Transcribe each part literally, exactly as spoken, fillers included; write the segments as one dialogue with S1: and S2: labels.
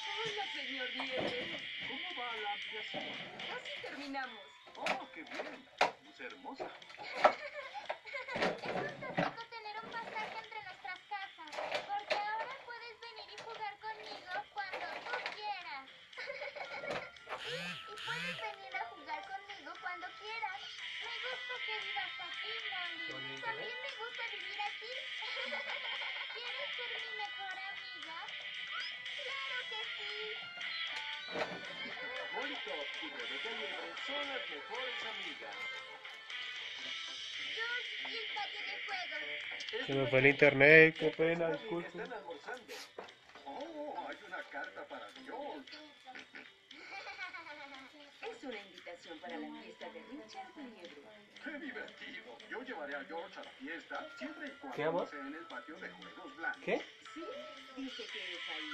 S1: Hola, señor Liebre.
S2: ¿Cómo va la ampliación?
S1: Casi terminamos.
S2: Oh, qué bien. Luz hermosa.
S3: Es fantástico tener un pasaje entre nuestras casas, porque ahora puedes venir y jugar conmigo cuando tú quieras. Y puedes venir a jugar conmigo cuando quieras. Me gusta que vivas aquí, Molly. También me gusta vivir aquí. ¿Quieres ser mi mejor amiga? ¡Claro que sí!
S2: Molly Top y Rebeca Liebre son las mejores amigas.
S3: George y el patio de juegos.
S4: Se me fue el internet, qué pena, disculpe.
S2: Están almorzando. Oh, hay una carta para George.
S1: Es una invitación para la fiesta de Richard Liebre.
S2: ¡Qué divertido! Yo llevaré a George a la fiesta siempre y
S4: ¿Qué,
S2: cuando
S4: amor?
S2: no sea en el patio de juegos blancos.
S4: ¿Qué?
S1: Sí, dice que es ahí.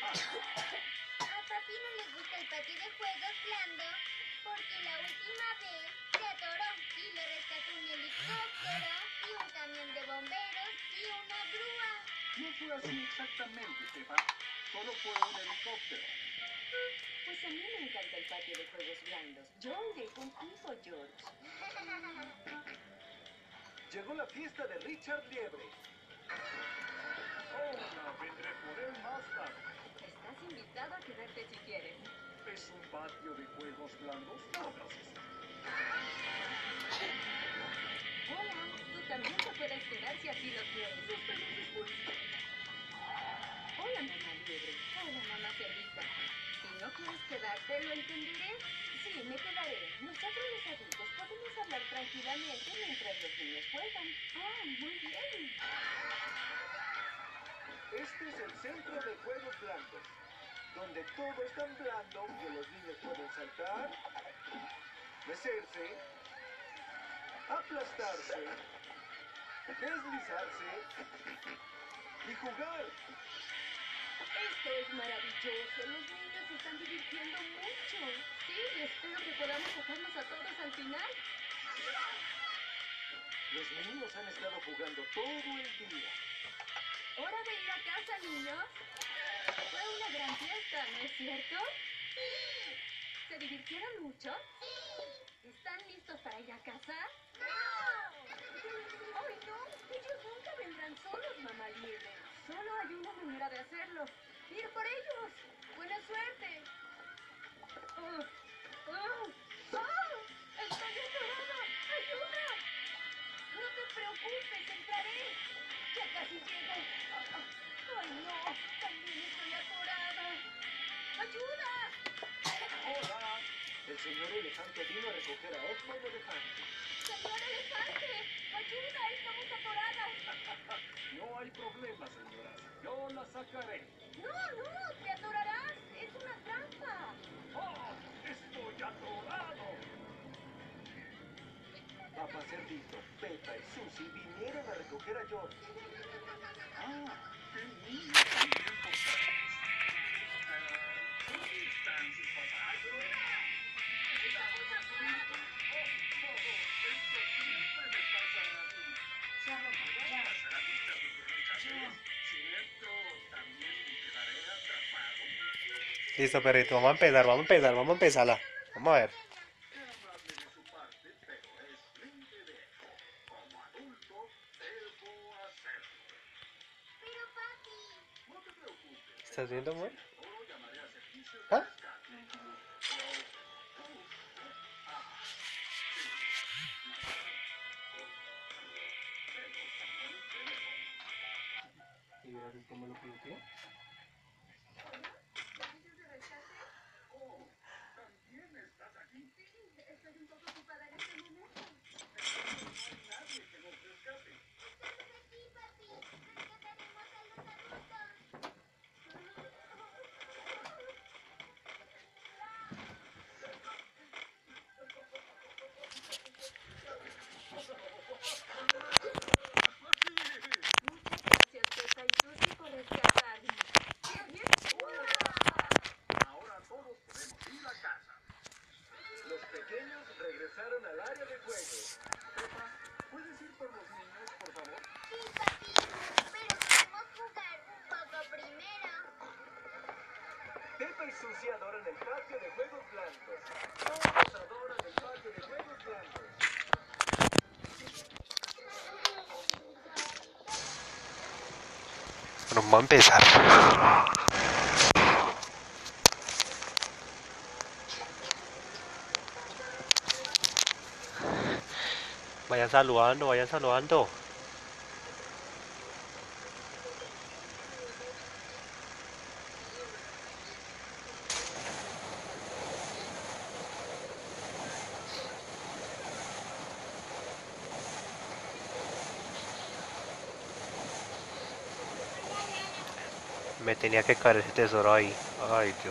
S3: A papi no le gusta el patio de juegos blando porque la última vez se atoró y lo rescató un helicóptero y un camión de bomberos y una grúa.
S2: No fue así exactamente, Stefan. Solo fue un helicóptero.
S1: Pues a mí me encanta el patio de juegos blandos. Yo iré contigo, George.
S2: Llegó la fiesta de Richard Liebre. Hola, vendré por él más tarde.
S1: Estás invitado a quedarte si quieres.
S2: ¿Es un patio de juegos blandos? No, gracias.
S1: Hola, tú también te puedes quedar si así lo quieres.
S2: Nos vemos después.
S1: Hola, mamá Liebre. Hola, mamá Cerdita. Si no quieres quedarte, ¿lo entenderé? Sí, me quedaré. Nosotros los adultos podemos hablar tranquilamente mientras los niños juegan. Ah, muy bien.
S2: Este es el centro de juegos blancos, donde todo es tan blando que los niños pueden saltar, mecerse, aplastarse, deslizarse y jugar.
S1: Esto es maravilloso. Los niños se están divirtiendo mucho. Sí, y espero que podamos sacarlos a todos al final.
S2: Los niños han estado jugando todo el día.
S1: Hora de ir a casa, niños. Fue una gran fiesta, ¿no es cierto? ¿Se divirtieron mucho? ¿Están listos para ir a casa? ¡Ay, no! Ellos nunca vendrán solos, mamá Liebre. Solo hay una manera de hacerlo. ¡Ir por ellos! ¡Buena suerte! ¡Oh! ¡Oh! ¡Oh! ¡Estoy atorada! ¡Ayuda! No te preocupes, entraré. Ya casi llego. ¡Ay, no! También estoy atorada. ¡Ayuda!
S2: ¡Hola! El señor elefante vino a recoger a Edmond Elefante.
S1: ¡Señor elefante! ¡Ayuda! ¡Estamos atoradas!
S2: No hay problema, señoras. Yo la sacaré.
S1: ¡No, no! ¡Te atorarás! ¡Es una trampa!
S2: ¡Oh! ¡Estoy atorado! Papá Cerdito, Pepa y Susie vinieron a recoger a George. ¡Ah! ¡Qué niños tan bien portados! ¿Dónde están sus papás? ¡Estamos a punto! ¡Oh, oh! Esto siempre me pasa a mí. ¿Solo puedo pasar a vista de otra vez? ¿Cierto? ¿También me quedaré atrapado?
S4: Listo, perrito, vamos a empezar, vamos a empezar, vamos a empezarla. Vamos a ver.
S2: Qué amable de su parte, pero es mi deber. Como adulto, debo hacerlo.
S3: Pero papi,
S2: No te preocupes.
S4: ¿Estás viendo, amor?
S2: Seguro llamaré a servicios de
S4: ¿Ah?
S2: rescate. Ah, sí.
S4: ¿Y verás cómo lo pinté?
S1: ¿Servicios de rescate?
S2: Oh, ¿también estás aquí?
S1: Sí, estoy un poco ocupada en este momento.
S2: No hay nadie que nos rescate.
S3: estamos aquí, papi. Rescataremos a los adultos.
S1: Muchas gracias, Pepa y Susie, por rescatarme.
S2: Pepa y Susi adoran el patio de juegos blancos. Todos adoran el patio de juegos blancos.
S4: Bueno, vamos a empezar. Vayan saludando, vayan saludando. Me tenía que caer ese tesoro ahí. Ay, Dios.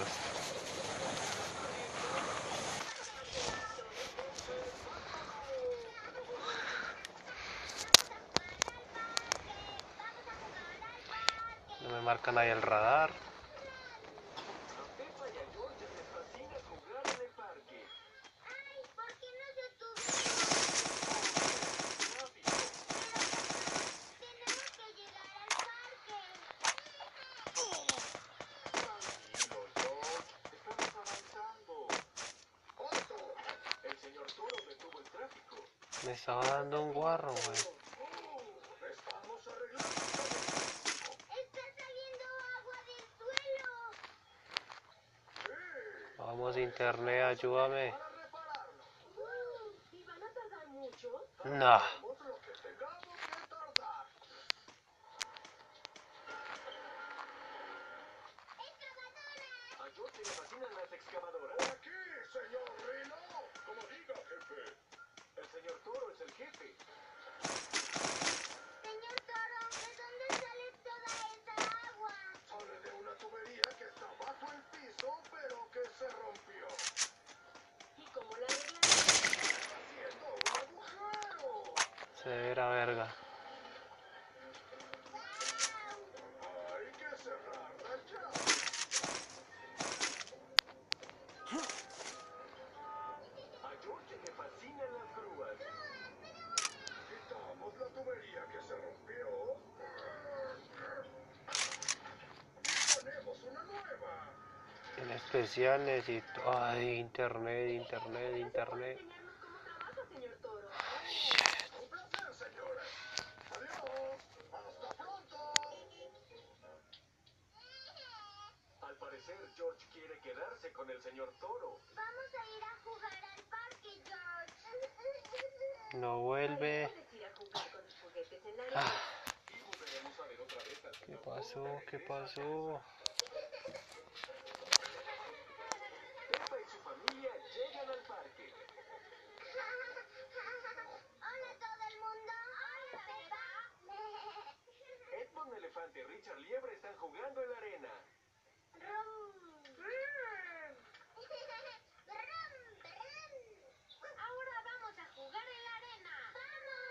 S4: No me marcan ahí el radar.
S2: A Pepa y a George les fascina jugar en el parque.
S3: Ay, ¿por qué no se tuvieron?
S2: Rápido.
S3: Tenemos que llegar al parque.
S2: Tranquilo, George. Estamos avanzando. ¡Alto! El señor Toro detuvo el tráfico.
S4: Me estaba dando un guarro, güey.
S2: Estamos arreglando el camino.
S3: Está saliendo agua del suelo.
S4: Vamos, internet, ayúdame.
S2: Para repararlo.
S1: ¿Y van a tardar mucho?
S4: Nah.
S2: Haremos lo que tengamos que tardar. A George le fascinan las excavadoras. Aquí, señor Rino. Como diga, jefe. El señor Toro es el jefe.
S3: Señor Toro, ¿de dónde sale toda esa agua?
S2: Sale de una tubería que está bajo el piso, pero que se rompió.
S1: ¿Y cómo la arreglan?
S2: Haciendo un agujero.
S4: Severa verga.
S2: Hay que cerrar la llave. A George le fascinan las grúas. Quitamos la tubería que se rompió. Y ponemos una nueva.
S4: En especial necesito... Ay, internet, internet, internet.
S1: Enseñarnos cómo trabaja, señor Toro.
S2: Un placer, señores. Adiós. Hasta pronto. Al parecer, George quiere quedarse con el señor Toro.
S3: Vamos a ir a jugar al parque, George.
S4: No vuelve.
S1: Puedes ir a jugar con tus juguetes en la
S4: Ah,
S1: arena.
S2: Y volveremos a ver otra vez al
S4: ¿qué
S2: señor
S4: pasó?
S2: Toro.
S4: ¿Qué pasó?
S2: Pepa y su familia llegan al parque.
S3: Hola, todo el mundo. Hola, Pepa.
S2: Edmond Elefante y Richard Liebre están jugando en la arena.
S3: Rum. Ahora vamos a jugar en la arena. ¡Vamos!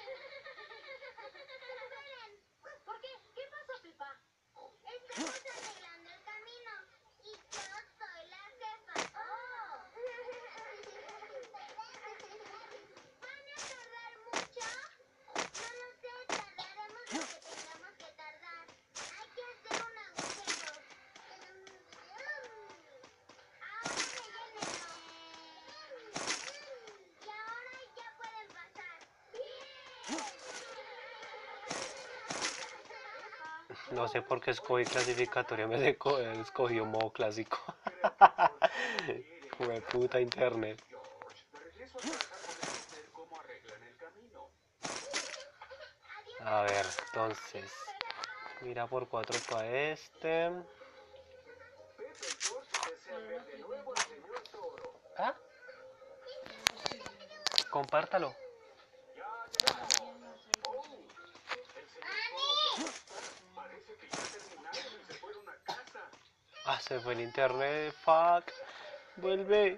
S3: Esperen.
S1: ¿Por qué? ¿Qué pasó, Pepa?
S3: Estamos arreglando el camino y yo soy la jefa. Oh. ¿Van a tardar mucho? No lo sé, tardaremos lo que tengamos que tardar. Hay que hacer un agujero. Ahora rellénenlo. Y ahora ya pueden pasar.
S4: No sé por qué escogí clasificatoria, me esco- escogió modo clásico. Jue puta internet.
S2: George, de regreso a casa podemos ver cómo arreglan el camino.
S4: A ver, entonces. Mira por cuatro para este.
S2: Pepe y George desean ver de nuevo al señor Toro.
S4: ¿Ah? Compártalo.
S2: ¡Ya llegamos! ¡Oh! El señor Toro ya está. Parece que ya terminaron y se fueron a casa.
S4: Ah, se fue el internet. Fuck. Vuelve.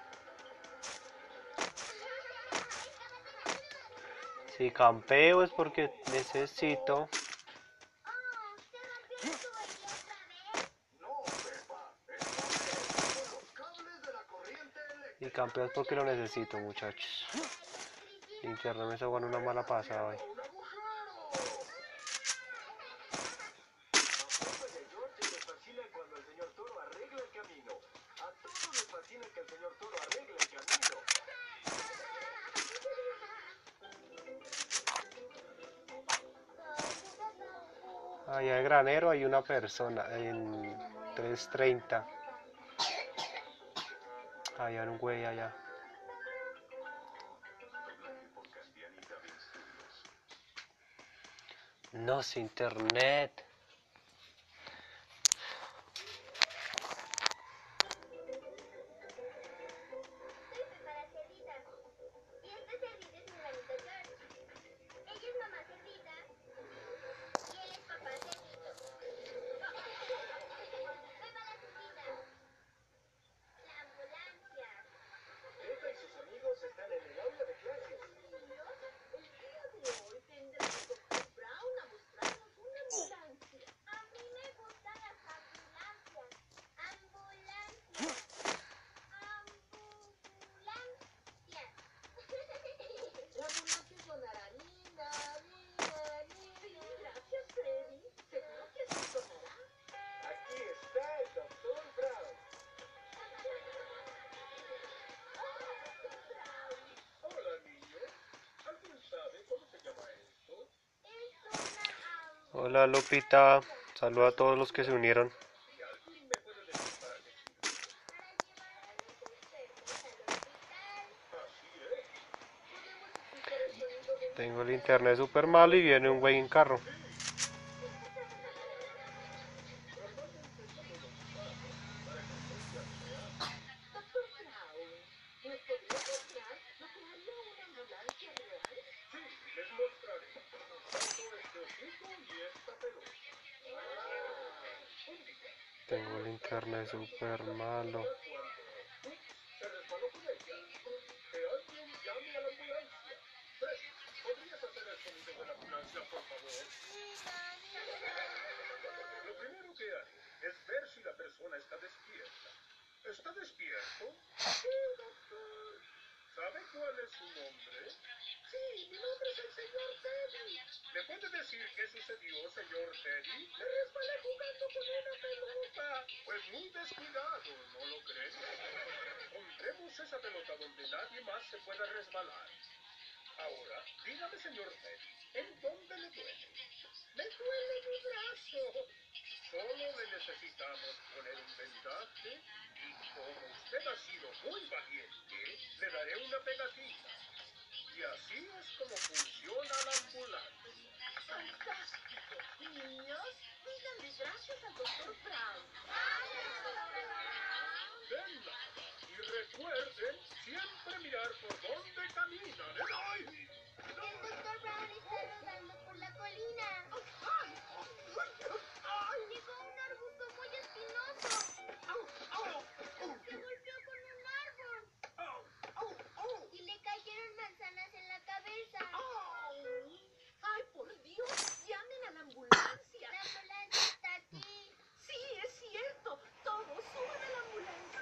S4: Si campeo es porque necesito.
S3: Oh, ¿se rompió la tubería otra vez?
S2: No, Pepa. Esta vez son los cables de la corriente eléctrica.
S4: Y campeo es porque lo necesito, muchachos.
S3: La electricidad.
S4: El internet me está jugando una mala pasada hoy.
S2: ¡Un agujero! A Pepa y a George les fascina cuando el señor Toro arregla el
S4: Allá en Granero hay una persona en tres treinta. Hay un güey allá. No es internet. Hola Lupita, saluda a todos los que se unieron. Tengo el internet super malo y viene un güey en carro. Tengo el internet super malo.
S2: Lo primero que haré es ver si la persona está despierta. ¿Está despierto? Sí, doctor. ¿Sabe cuál es su nombre? Sí, mi nombre es el señor Teddy. ¿Me puede decir qué sucedió, señor Teddy? Me resbalé jugando con una pelota. Pues muy descuidado, ¿no lo cree? Pondremos esa pelota donde nadie más se pueda resbalar. Ahora, dígame, señor Teddy, ¿en dónde le duele? Me duele mi brazo. Solo le necesitamos poner un vendaje y como usted ha sido muy valiente, le daré una pegatina. Y así es como funciona la ambulancia. ¡Fantástico! Niños, díganle gracias al doctor Brown. De nada. Y recuerden siempre mirar por dónde caminan. ¡Ay!
S3: El doctor Brown está rodando por la colina.
S2: ¡Ay! ¡Ay!
S3: Llegó a un arbusto muy espinoso.
S2: ¡Au! ¡Au!
S3: Se golpeó con un árbol.
S2: ¡Au! ¡Au! ¡Au!
S3: Y le cayeron manzanas en la cabeza.
S5: ¡Ay, por Dios! ¡Llamen a la ambulancia!
S3: La ambulancia está aquí.
S5: Sí, es cierto. Todos suban a la ambulancia.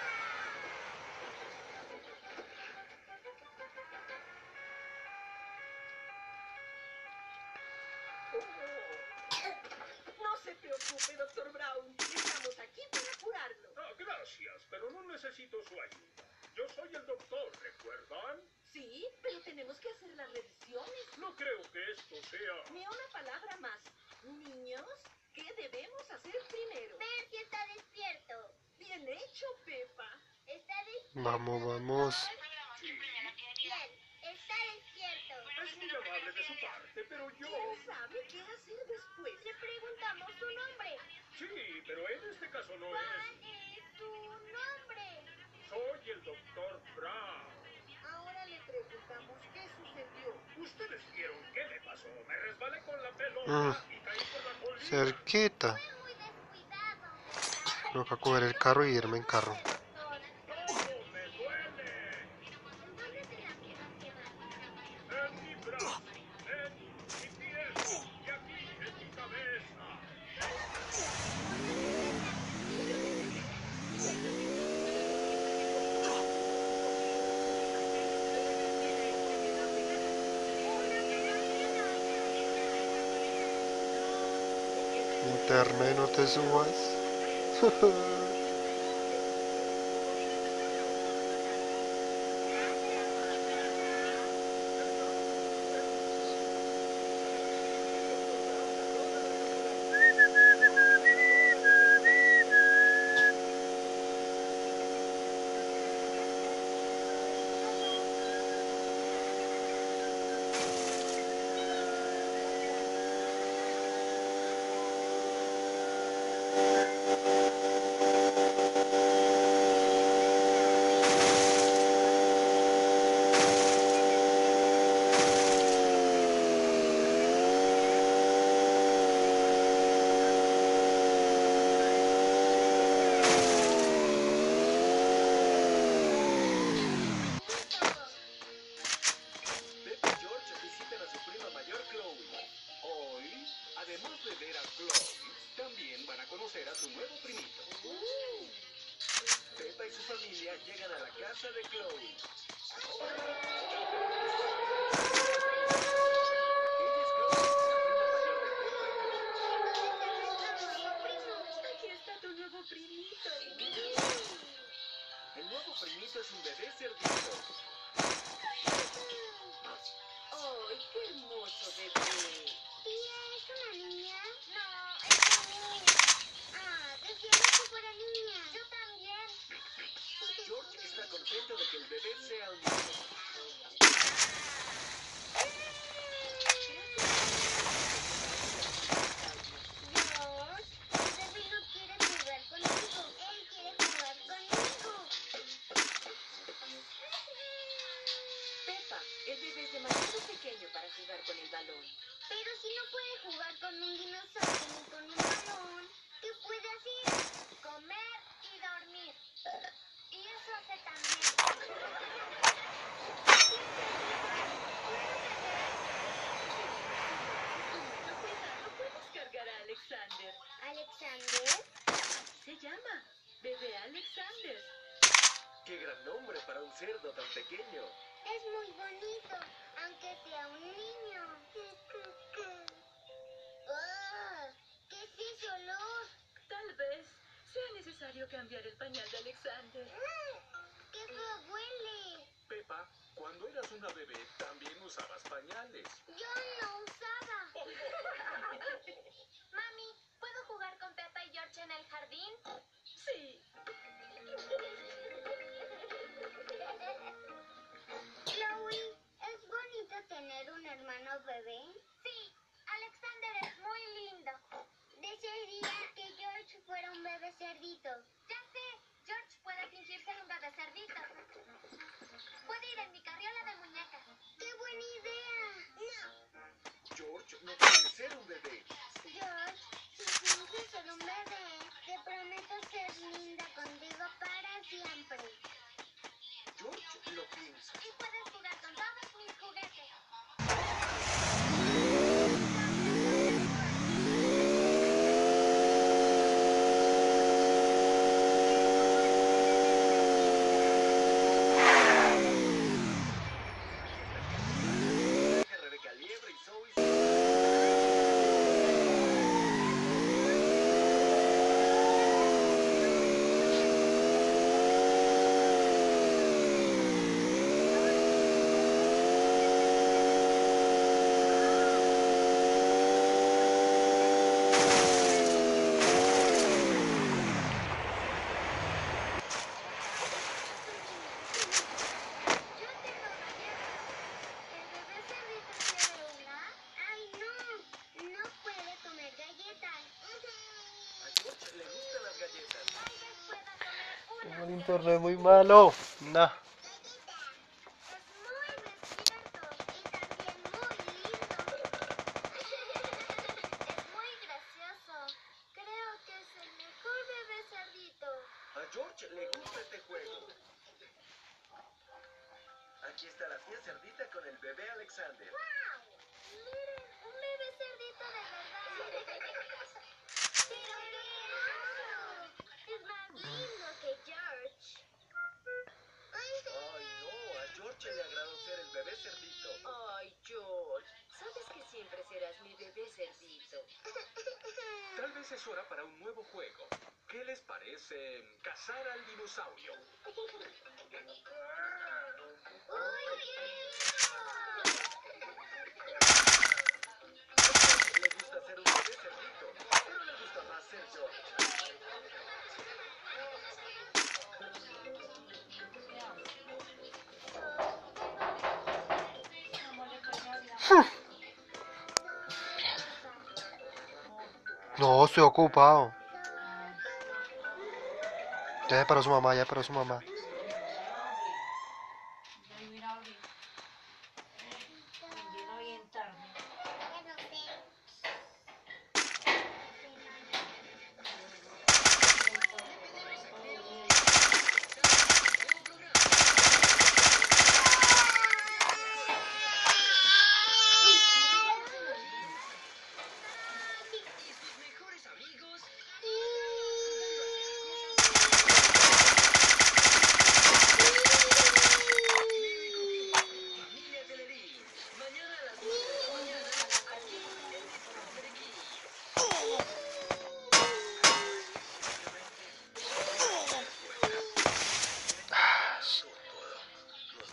S5: No se preocupe, doctor Brown. Estamos aquí para curarlo.
S2: Ah, gracias, pero no necesito su ayuda. Yo soy el doctor, ¿recuerdan?
S5: Sí, pero tenemos que hacer las revisiones.
S2: No creo que esto sea...
S5: Ni una palabra más. Niños, ¿qué debemos hacer primero?
S3: Ver si está despierto.
S5: Bien hecho, Pepa.
S3: Está despierto.
S4: Vamos, vamos.
S2: Sí,
S3: Bien, está despierto.
S2: es muy amable de su parte, pero yo...
S5: ¿Quién sabe qué hacer después?
S3: Le preguntamos su nombre.
S2: Sí, pero en este caso no
S3: ¿Cuál
S2: es...
S3: es su nombre?
S2: Soy el doctor Brown.
S5: Ahora le preguntamos qué sucedió.
S2: ¿Ustedes vieron qué me pasó? Me resbalé con la pelota
S4: Ah,
S2: y caí por la colina.
S4: Cerquita.
S3: Fue muy descuidado.
S4: Toca coger el carro y irme en carro.
S3: Doctor,
S2: ¡Oh, me duele!
S3: ¿en dónde se lastimó más?
S2: En mi brazo, en mi pierna y aquí en mi cabeza.
S4: Internet, no te subas.
S2: familia llegan a la casa de Chloe. Ella es Chloe, la prima mayor de Peppa y George.
S5: Aquí está tu nuevo primito.
S2: El nuevo primito es un bebé cerdito.
S5: ¡Ay, qué hermoso bebé!
S3: Tía, ¿es una niña? No, es un niño. Ah, quisiera que fuera niña. Yo también.
S2: George está contento de que el bebé sea un niño.
S3: George, el bebé no quiere jugar conmigo. Él quiere jugar conmigo.
S5: Peppa, el bebé es demasiado pequeño para jugar con el balón.
S3: Pero si no puede jugar con un dinosaurio ni con un balón, ¿qué puede hacer? Comer y dormir. Y eso hace también.
S5: Cuidado, puedes cargar a Alexander.
S3: ¿Alexander?
S5: Se llama Bebé Alexander.
S2: ¡Qué gran nombre para un cerdo tan pequeño!
S3: Es muy bonito, aunque sea un niño. ¡Ah! ¿Qué es ese olor?
S5: Tal vez sea necesario cambiar el pañal de Alexander.
S3: ¡Ah! ¡Qué feo huele!
S2: Peppa, cuando eras una bebé también usabas pañales.
S3: Yo no usaba. Mami, ¿puedo jugar con Peppa y George en el jardín?
S5: Sí.
S3: Chloe, ¿es bonito tener un hermano bebé? Sí, Alexander es muy lindo. Desearía que George fuera un bebé cerdito. Ya sé, George puede fingir ser un bebé cerdito. Puede ir en mi carriola de muñecas. ¡Qué buena idea! No.
S2: George no quiere ser un bebé.
S3: George, si finges ser un bebé, te prometo ser linda contigo para siempre.
S2: George lo piensa.
S3: Y puedes jugar con todos mis juguetes.
S2: Rebeca Liebre y Zoe.
S4: El internet muy malo. Nah.
S3: Es muy despierto y también muy lindo. Es muy gracioso. Creo que es el mejor bebé cerdito.
S2: A George le gusta este juego. Aquí está la tía cerdita con el bebé Alexander.
S3: ¡Wow! Miren, un bebé cerdito de verdad. ¡Pero qué hermoso! Es más lindo que George.
S2: Ay, no, a George le agradó ser el bebé cerdito.
S5: Ay, George, sabes que siempre serás mi bebé cerdito.
S2: Tal vez es hora para un nuevo juego. ¿Qué les parece cazar al dinosaurio?
S3: ¡Uy, qué lindo!
S2: Le gusta ser un bebé cerdito, pero le gusta más ser George.
S4: No, estoy ocupado. Ya se paró su mamá, ya se paró su mamá.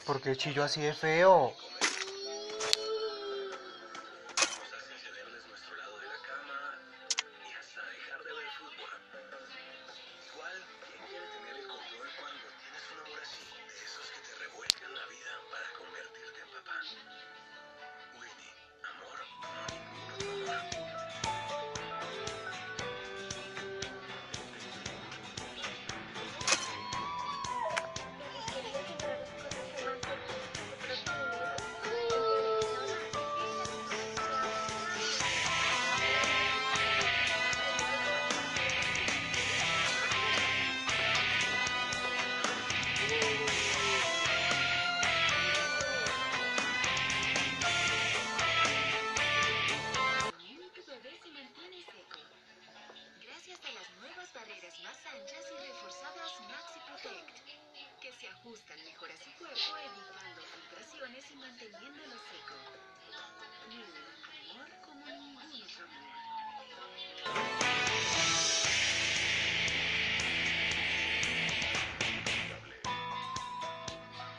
S4: ¿Por qué chillo así de feo?
S2: Nos hace cederles nuestro lado de la cama y hasta dejar de ver fútbol. Igual, ¿quién quiere tener el control cuando tienes un amor así? De esos que te revuelcan la vida para convertirte en papá. Winnie, amor como ningún otro amor.
S6: Tu bebé se mantiene seco. Gracias a las nuevas barreras más anchas y reforzadas Maxi Protect, que se ajustan mejor a su cuerpo, evitando filtraciones y manteniéndolo seco. Mmm, amor como ningún otro amor.